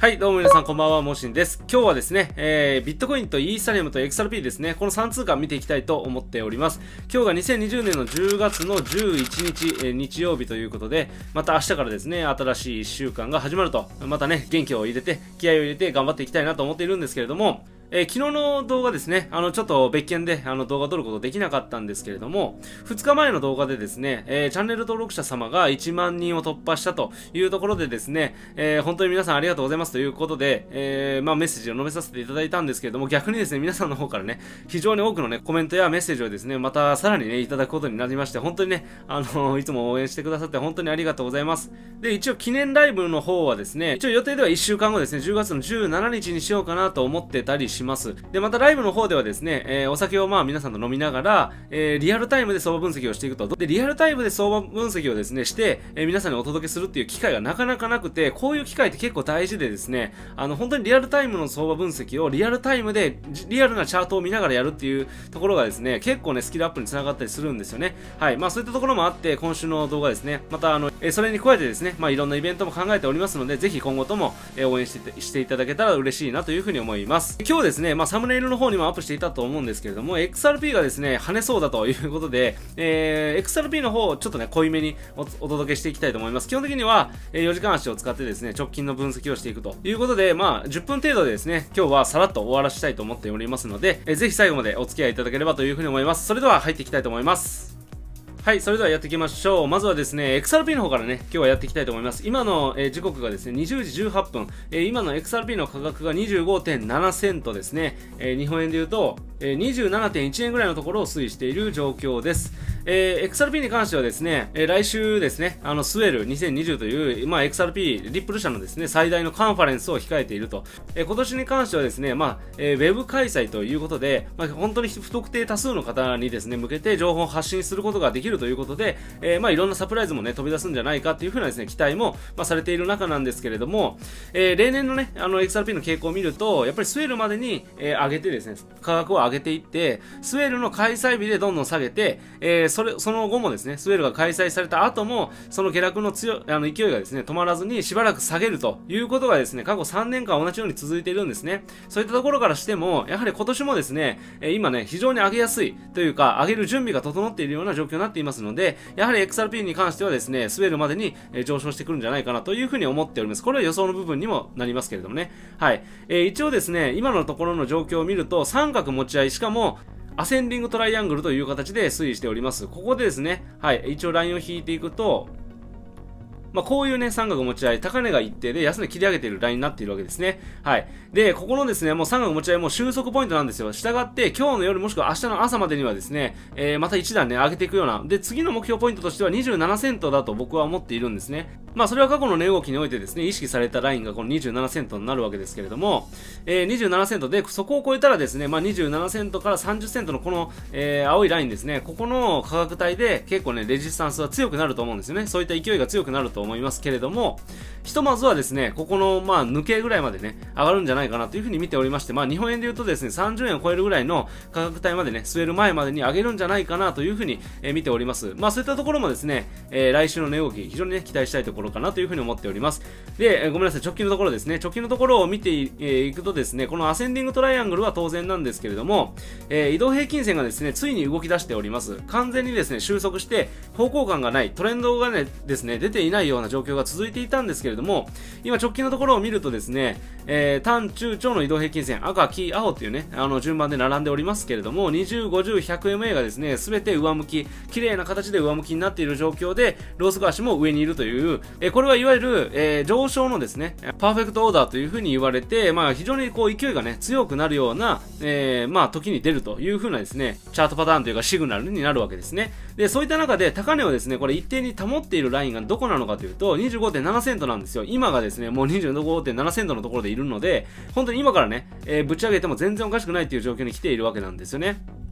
はい、どうも皆さんこんばんは、モーシンです。今日はですね、ビットコインとイーサリアムと XRP ですね、この3通貨見ていきたいと思っております。今日が2020年の10月の11日、日曜日ということで、また明日からですね、新しい1週間が始まると、またね、元気を入れて、気合を入れて頑張っていきたいなと思っているんですけれども、昨日の動画ですね、ちょっと別件で動画を撮ることできなかったんですけれども、2日前の動画でですね、チャンネル登録者様が1万人を突破したというところでですね、本当に皆さんありがとうございますということで、メッセージを述べさせていただいたんですけれども、逆にですね、皆さんの方からね、非常に多くのね、コメントやメッセージをですね、またさらにね、いただくことになりまして、本当にね、いつも応援してくださって本当にありがとうございます。で、一応記念ライブの方はですね、一応予定では1週間後ですね、10月の17日にしようかなと思ってたりします。で、またライブの方ではですね、お酒を皆さんと飲みながら、リアルタイムで相場分析をしていくと。で、リアルタイムで相場分析をですね、して、皆さんにお届けするっていう機会がなかなかなくて、こういう機会って結構大事でですね、本当にリアルタイムの相場分析をリアルタイムで、リアルなチャートを見ながらやるっていうところがですね、結構ね、スキルアップにつながったりするんですよね。はい。そういったところもあって、今週の動画ですね、またそれに加えてですね、いろんなイベントも考えておりますので、ぜひ今後とも、応援していただけたら嬉しいなというふうに思います。今日ですね、サムネイルの方にもアップしていたと思うんですけれども、XRP がですね、跳ねそうだということで、XRP の方をちょっとね、濃いめにお届けしていきたいと思います。基本的には、4時間足を使ってですね、直近の分析をしていくということで、10分程度でですね、今日はさらっと終わらせたいと思っておりますので、ぜひ最後までお付き合いいただければというふうに思います。それでは入っていきたいと思います。はい、それではやっていきましょう。まずはですね、XRP の方からね、今日はやっていきたいと思います。今の、時刻がですね、20時18分。今の XRP の価格が 25.7 セントですね。日本円で言うと、27.1 円ぐらいのところを推移している状況です。XRP に関してはですね、来週ですね、スウェル2020という、XRP、リップル社のですね、最大のカンファレンスを控えていると。今年に関してはですね、ウェブ開催ということで、本当に不特定多数の方にですね、向けて情報を発信することができるということで、いろんなサプライズもね、飛び出すんじゃないかっていうふうなですね、期待も、されている中なんですけれども、例年のね、XRP の傾向を見ると、やっぱりスウェルまでに、上げてですね、価格を上げていって、スウェルの開催日でどんどん下げて、その後もですね、スウェルが開催された後も、その下落の勢いがですね、止まらずにしばらく下げるということがですね、過去3年間同じように続いているんですね。そういったところからしても、やはり今年もですね、今ね、非常に上げやすいというか、上げる準備が整っているような状況になっていますので、やはり XRP に関してはですね、スウェルまでに上昇してくるんじゃないかなというふうに思っております。これは予想の部分にもなりますけれどもね。はい。一応ですね、今のところの状況を見ると、三角持ち合い、しかも、アセンディングトライアングルという形で推移しております。ここでですね、はい、一応ラインを引いていくと、こういうね、三角持ち合い、高値が一定で安値切り上げているラインになっているわけですね。はい。で、ここのですね、もう三角持ち合いも収束ポイントなんですよ。したがって、今日の夜もしくは明日の朝までにはですね、また一段ね、上げていくような。で、次の目標ポイントとしては27セントだと僕は思っているんですね。それは過去の値動きにおいてですね、意識されたラインがこの27セントになるわけですけれども、27セントで、そこを超えたらですね、27セントから30セントのこの、青いラインですね、ここの価格帯で結構ね、レジスタンスは強くなると思うんですよね。そういった勢いが強くなると思いますけれども、ひとまずはですね、ここの、抜けぐらいまでね、上がるんじゃないかなというふうに見ておりまして、日本円で言うとですね、30円を超えるぐらいの価格帯までね、据える前までに上げるんじゃないかなというふうに、見ております。そういったところもですね、来週の値動き、非常にね、期待したいところかなというふうに思っております。で、ごめんなさい、直近のところですね、直近のところを見ていくとですね、このアセンディングトライアングルは当然なんですけれども、移動平均線がですね、ついに動き出しております。完全にですね、収束して、方向感がない、トレンドがね、ですね、出ていないような状況が続いていたんですけれども、今直近のところを見るとですね、短中長の移動平均線、赤、黄、青っていうね、順番で並んでおりますけれども、20、50、100MA がですね、すべて上向き、綺麗な形で上向きになっている状況で、ローソク足も上にいるという、これはいわゆる、上昇のですね、パーフェクトオーダーというふうに言われて、非常にこう勢いがね、強くなるような、時に出るというふうなですね、チャートパターンというかシグナルになるわけですね。で、そういった中で高値をですね、これ一定に保っているラインがどこなのかというと、25.7 セントなんですよ。今がですね、もう 25.7 セントのところでいるので、本当に今からね、ぶち上げても全然おかしくないっていう状況に来ているわけなんですよね。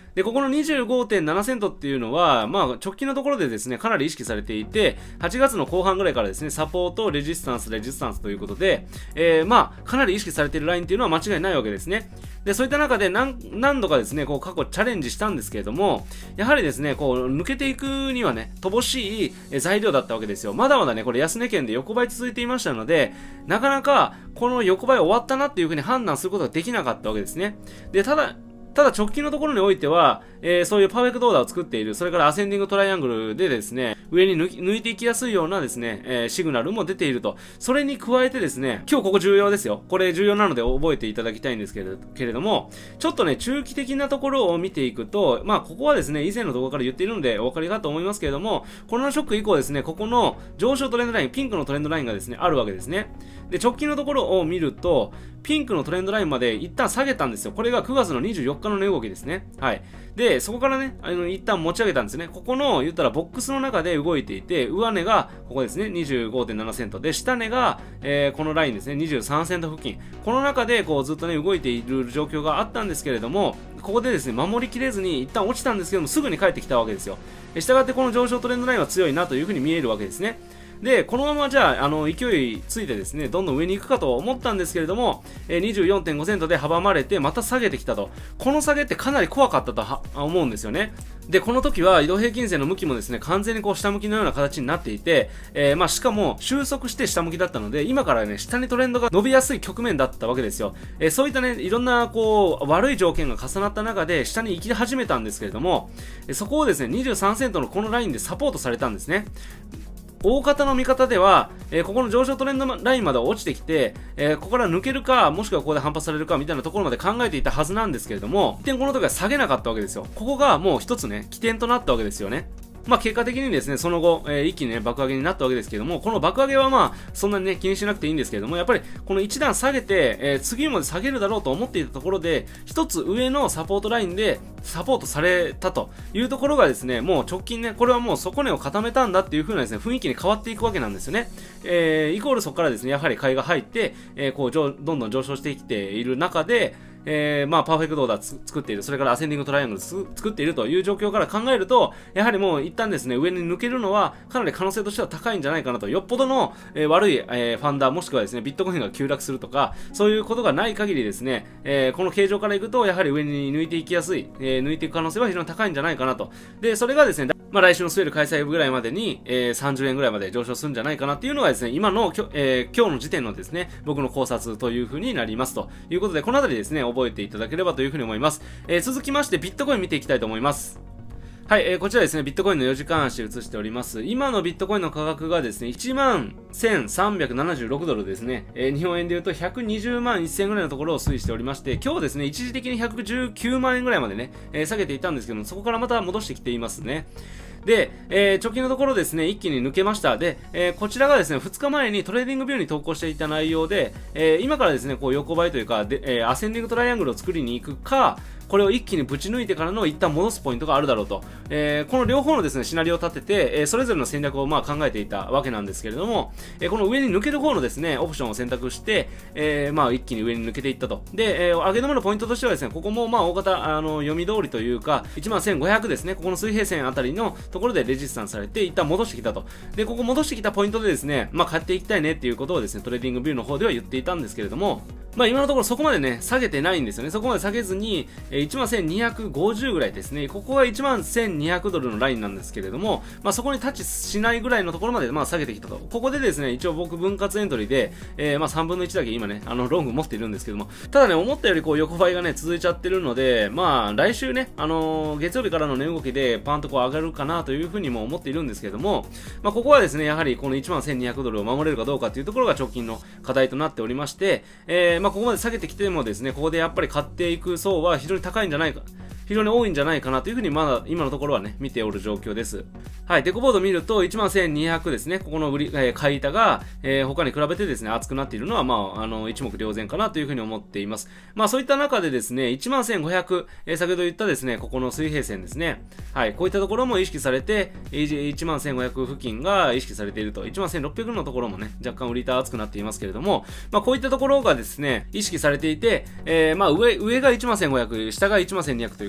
で、ここの 25.7 セントっていうのは、まあ、直近のところでですね、かなり意識されていて、8月の後半ぐらいからですね、サポート、レジスタンスということで、まあ、かなり意識されているラインっていうのは間違いないわけですね。で、そういった中で何度かですね、こう過去チャレンジしたんですけれども、やはりですね、こう抜けていくにはね、乏しい材料だったわけですよ。まだまだね、これ安値圏で横ばい続いていましたので、なかなかこの横ばい終わったなっていうふうに判断することができなかったわけですね。で、ただ直近のところにおいては、そういうパーフェクトオーダーを作っている、それからアセンディングトライアングルでですね、上に抜いていきやすいようなですね、シグナルも出ていると。それに加えてですね、今日ここ重要ですよ。これ重要なので覚えていただきたいんですけれども、ちょっとね、中期的なところを見ていくと、まあ、ここはですね、以前の動画から言っているのでお分かりかと思いますけれども、コロナショック以降ですね、ここの上昇トレンドライン、ピンクのトレンドラインがですね、あるわけですね。で、直近のところを見ると、ピンクのトレンドラインまで一旦下げたんですよ。これが9月の24日の値動きですね。はい。で、そこからね、一旦持ち上げたんですね。ここの、言ったらボックスの中で動いていて、上値が、ここですね、25.7 セント。で、下値が、このラインですね、23セント付近。この中で、こう、ずっとね、動いている状況があったんですけれども、ここでですね、守りきれずに、一旦落ちたんですけども、すぐに帰ってきたわけですよ。したがって、この上昇トレンドラインは強いなというふうに見えるわけですね。で、このままじゃあ、勢いついてですね、どんどん上に行くかと思ったんですけれども、24.5 セントで阻まれて、また下げてきたと。この下げってかなり怖かったと思うんですよね。で、この時は移動平均線の向きもですね、完全にこう下向きのような形になっていて、まあしかも収束して下向きだったので、今からね、下にトレンドが伸びやすい局面だったわけですよ。そういったね、いろんなこう、悪い条件が重なった中で、下に行き始めたんですけれども、そこをですね、23セントのこのラインでサポートされたんですね。大方の見方では、ここの上昇トレンドラインまで落ちてきて、ここから抜けるか、もしくはここで反発されるかみたいなところまで考えていたはずなんですけれども、一点この時は下げなかったわけですよ。ここがもう一つね、起点となったわけですよね。まあ結果的にですね、その後、一気にね、爆上げになったわけですけども、この爆上げはまあ、そんなにね、気にしなくていいんですけれども、やっぱりこの一段下げて、次まで下げるだろうと思っていたところで、一つ上のサポートラインでサポートされたというところがですね、もう直近ね、これはもう底根を固めたんだっていう風なですね、雰囲気に変わっていくわけなんですよね。イコールそこからですね、やはり買いが入って、こう、どんどん上昇してきている中で、まあ、パーフェクトオーダー作っている、それからアセンディングトライアングル作っているという状況から考えると、やはりもう一旦ですね、上に抜けるのはかなり可能性としては高いんじゃないかなと。よっぽどの、悪い、ファンダーもしくはですね、ビットコインが急落するとか、そういうことがない限りですね、この形状からいくと、やはり上に抜いていきやすい、抜いていく可能性は非常に高いんじゃないかなと。で、それがですね、まあ、来週のスウェル開催ぐらいまでに、30円ぐらいまで上昇するんじゃないかなっていうのがですね、今の今日の時点のですね、僕の考察という風になりますということで、このあたりですね、覚えていただければという風に思います。続きまして、ビットコイン見ていきたいと思います。はい、こちらですね、ビットコインの4時間足映しております。今のビットコインの価格がですね、11,376 ドルですね。日本円で言うと120万1000ぐらいのところを推移しておりまして、今日ですね、一時的に119万円ぐらいまでね、下げていたんですけども、そこからまた戻してきていますね。で、直近のところですね、一気に抜けました。で、こちらがですね、2日前にトレーディングビューに投稿していた内容で、今からですね、こう横ばいというか、で、アセンディングトライアングルを作りに行くか、これを一気にぶち抜いてからの一旦戻すポイントがあるだろうと。この両方のですね、シナリオを立てて、それぞれの戦略をまあ考えていたわけなんですけれども、この上に抜ける方のですね、オプションを選択して、まあ一気に上に抜けていったと。で、上げ止めのポイントとしてはですね、ここもまあ大方、読み通りというか、11,500ですね、ここの水平線あたりのところでレジスタンスされて、一旦戻してきたと。で、ここ戻してきたポイントでですね、まあ買っていきたいねっていうことをですね、トレーディングビューの方では言っていたんですけれども、まあ今のところそこまでね、下げてないんですよね。そこまで下げずに、11,250ぐらいですね。ここが11,200ドルのラインなんですけれども、まあそこにタッチしないぐらいのところまでまあ下げてきたと。ここでですね、一応僕分割エントリーで、まあ3分の1だけ今ね、ロング持っているんですけども、ただね、思ったよりこう横ばいがね、続いちゃってるので、まあ来週ね、月曜日からの値動きでパンとこう上がるかなというふうにも思っているんですけれども、まあここはですね、やはりこの11,200ドルを守れるかどうかというところが直近の課題となっておりまして、まあここまで下げてきてもですね、ここでやっぱり買っていく層は非常に高いんじゃないか、非常に多いんじゃないかなというふうにまだ今のところはね、見ておる状況です。はい、デコボード見ると11,200ですね、ここの買い板が、他に比べてですね、厚くなっているのはまあ、一目瞭然かなというふうに思っています。まあそういった中でですね、11,500、先ほど言ったですね、ここの水平線ですね。はい、こういったところも意識されて、11,500付近が意識されていると、11,600のところもね、若干売り板厚くなっていますけれども、まあこういったところがですね、意識されていて、まあ上が11,500、下が11,200ということ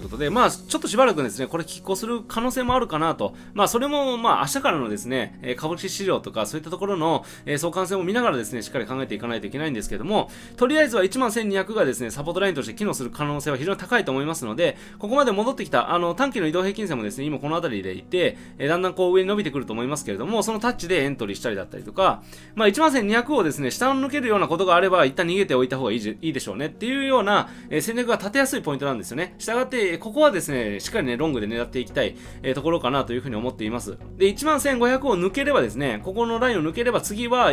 ことで、まあ、ちょっとしばらくですね、これ拮抗する可能性もあるかなと。まあ、それも、まあ、明日からのですね、株式市場とか、そういったところの、相関性を見ながらですね、しっかり考えていかないといけないんですけども、とりあえずは11,200がですね、サポートラインとして機能する可能性は非常に高いと思いますので、ここまで戻ってきた、短期の移動平均線もですね、今この辺りでいて、だんだんこう上に伸びてくると思いますけれども、そのタッチでエントリーしたりだったりとか、まあ、11,200をですね、下を抜けるようなことがあれば、一旦逃げておいた方がいいでしょうねっていうような、戦略が立てやすいポイントなんですよね。したがって、ここはですね、しっかりね、ロングで狙っていきたい、ところかなというふうに思っています。で、11,500を抜ければですね、ここのラインを抜ければ次は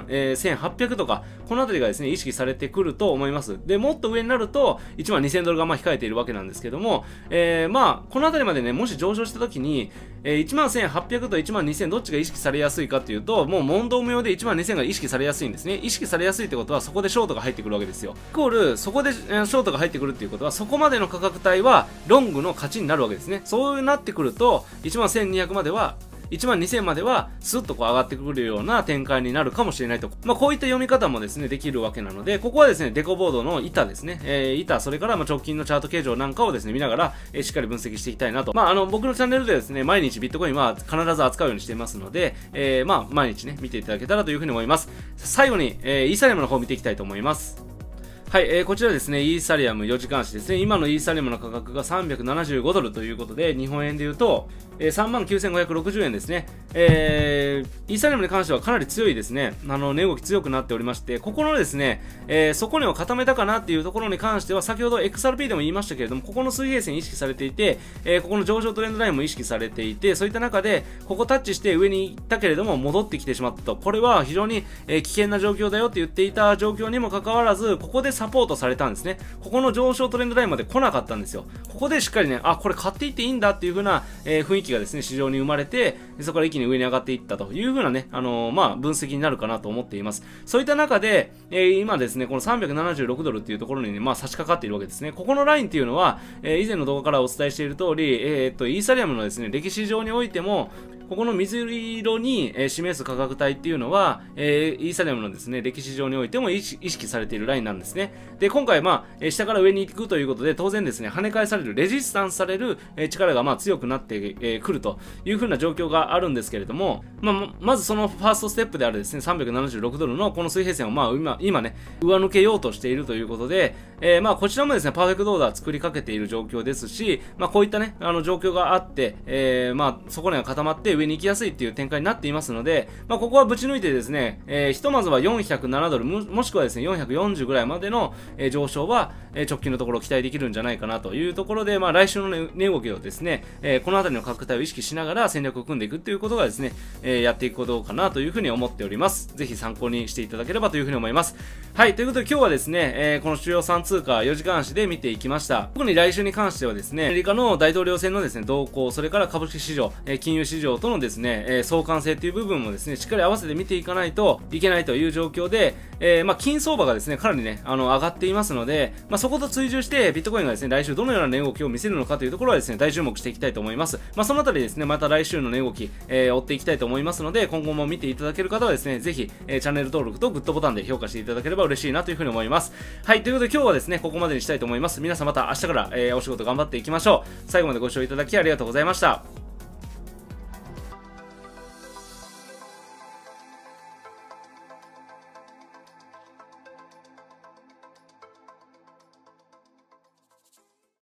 11,800とか、この辺りがですね、意識されてくると思います。で、もっと上になると、12,000ドルがまあ控えているわけなんですけども、まあ、この辺りまでね、もし上昇した時に、11,800と12,000どっちが意識されやすいかっていうと、もう問答無用で12,000が意識されやすいんですね。意識されやすいってことは、そこでショートが入ってくるわけですよ。イコール、そこでショートが入ってくるっていうことは、そこまでの価格帯は、ロングの勝ちになるわけですね。そうなってくると、11,200までは、12,000まではスッとこう上がってくるような展開になるかもしれないと。まあこういった読み方もですね、できるわけなので、ここはですね、デコボードの板ですね。板、それからまあ直近のチャート形状なんかをですね、見ながら、しっかり分析していきたいなと。まあ僕のチャンネルでですね、毎日ビットコインは必ず扱うようにしていますので、まあ毎日ね、見ていただけたらというふうに思います。最後に、イーサリアムの方を見ていきたいと思います。はい、こちらですね、イーサリアム4時間足ですね。今のイーサリアムの価格が375ドルということで、日本円で言うと、39,560 円ですね。イーサリアムに関してはかなり強いですね。値動き強くなっておりまして、ここのですね、底値を固めたかなっていうところに関しては、先ほど XRP でも言いましたけれども、ここの水平線意識されていて、ここの上昇トレンドラインも意識されていて、そういった中で、ここタッチして上に行ったけれども、戻ってきてしまったと。これは非常に、危険な状況だよって言っていた状況にもかかわらず、ここでサポートされたんですね。ここの上昇トレンドラインまで来なかったんですよ。ここでしっかりね、あ、これ買っていっていいんだっていう風な、雰囲気がですね、市場に生まれて、そこから一気に上に上がっていったという風なね、まあ、分析になるかなと思っています。そういった中で、今ですね、この376ドルっていうところにね、まあ、差し掛かっているわけですね。ここのラインっていうのは、以前の動画からお伝えしている通り、イーサリアムのですね、歴史上においても、ここの水色に示す価格帯っていうのは、イーサリアムのですね、歴史上においても意識されているラインなんですね。で、今回まあ、下から上に行くということで、当然ですね、跳ね返される、レジスタンスされる力がまあ強くなってくるという風な状況があるんですけれども、まずそのファーストステップであるですね、376ドルのこの水平線をまあ、今ね、上抜けようとしているということで、まあ、こちらもですね、パーフェクトオーダー作りかけている状況ですし、まあ、こういったね、状況があって、まあ、底値が固まって上に行きやすいっていう展開になっていますので、まあ、ここはぶち抜いてですね、ひとまずは407ドル、もしくはですね、440ぐらいまでの、上昇は、直近のところ期待できるんじゃないかなというところで、まあ、来週の値動きをですね、この辺りの価格帯を意識しながら戦略を組んでいくっていうことがですね、やっていくことかなというふうに思っております。ぜひ参考にしていただければというふうに思います。はい、ということで今日はですね、この主要3通貨4時間足で見ていきました。特に来週に関してはですね、アメリカの大統領選のですね、動向、それから株式市場、金融市場とのですね、相関性という部分もですね、しっかり合わせて見ていかないといけないという状況で、まあ、金相場がですね、かなりね、上がっていますので、まあ、そこと追従して、ビットコインがですね、来週どのような値動きを見せるのかというところはですね、大注目していきたいと思います。まあ、そのあたりですね、また来週の値動き、追っていきたいと思いますので、今後も見ていただける方はですね、ぜひ、チャンネル登録とグッドボタンで評価していただければ嬉しいなというふうに思います。はい、ということで今日はですね、ここまでにしたいと思います。皆さんまた明日から、お仕事頑張っていきましょう。最後までご視聴いただきありがとうございました。